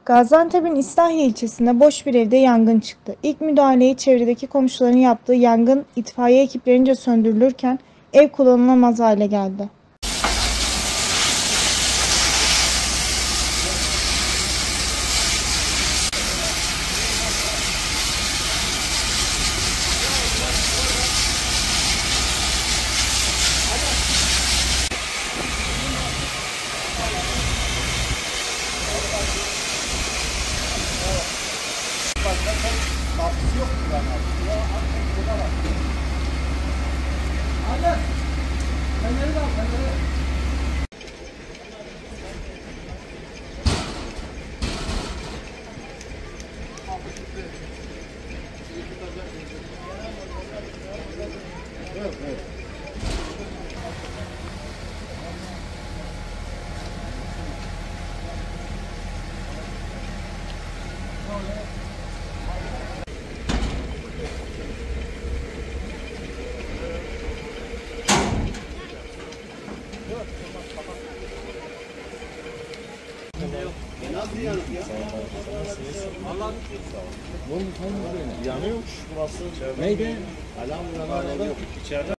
Gaziantep'in İslahiye ilçesinde boş bir evde yangın çıktı. İlk müdahaleyi çevredeki komşuların yaptığı yangın itfaiye ekiplerince söndürülürken ev kullanılamaz hale geldi. Yanıyormuş burası. Neydi? Alarm yanıyor. İçeride.